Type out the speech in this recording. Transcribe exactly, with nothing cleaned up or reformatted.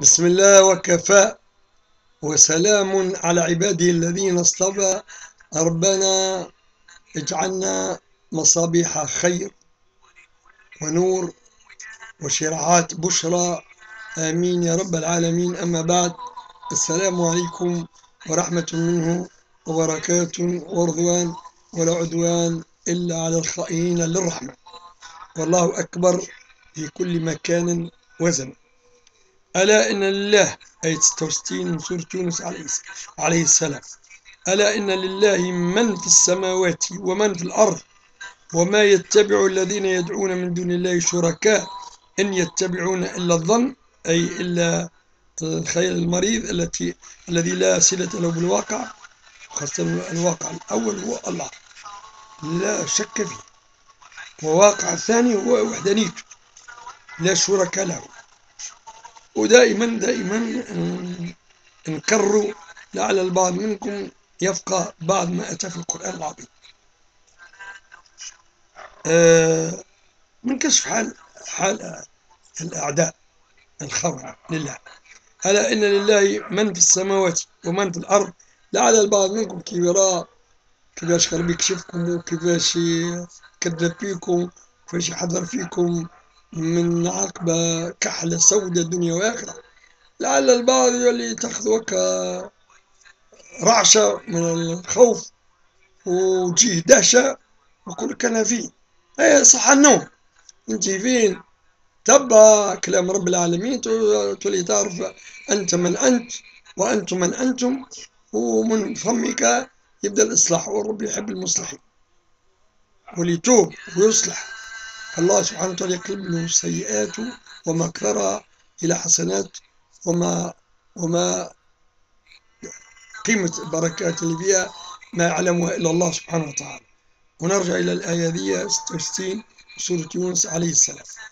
بسم الله وكفى وسلام على عباده الذين اصطفى. ربنا اجعلنا مصابيح خير ونور وشرعات بشرى، آمين يا رب العالمين. أما بعد، السلام عليكم ورحمة منه وبركاته ورضوان، ولا عدوان إلا على الخائنين للرحمة، والله أكبر في كل مكان وزمن. ألا إن لله، آية ستة وستين من سورة يونس عليه السلام. ألا إن لله من في السماوات ومن في الأرض وما يتبع الذين يدعون من دون الله شركاء إن يتبعون إلا الظن، أي إلا الخيال المريض التي الذي لا صلة له بالواقع، خاصة الواقع الأول هو الله لا شك فيه، وواقع الثاني هو وحدانيته لا شركاء له. ودائما دائما نكرروا لعل البعض منكم يفقه بعض ما أتى في القرآن العظيم آه من كشف حال حال الأعداء الخونة لله. ألا إن لله من في السماوات ومن في الأرض. لعل البعض منكم كي يرى كيفاش ربي يكشفكم وكيفاش يكذب فيكم وكيفاش يحذر فيكم من عقبة كحلة سودة دنيا وآخرة. لعل البعض يولي تاخذ وكا رعشة من الخوف وتجيه دهشة ويقول لك أنا فين. أي صح النوم، أنت فين؟ تبع كلام رب العالمين تولي تعرف أنت من أنت وأنتم من أنتم، ومن فمك يبدأ الإصلاح، والرب يحب المصلحين واللي يتوب ويصلح. الله سبحانه وتعالى يقلب له سيئاته وما أكثرها إلى حسنات، وما وما قيمة بركات اللي فيها ما يعلمها إلا الله سبحانه وتعالى. ونرجع إلى الآية ذي ستة وستين سورة يونس عليه السلام.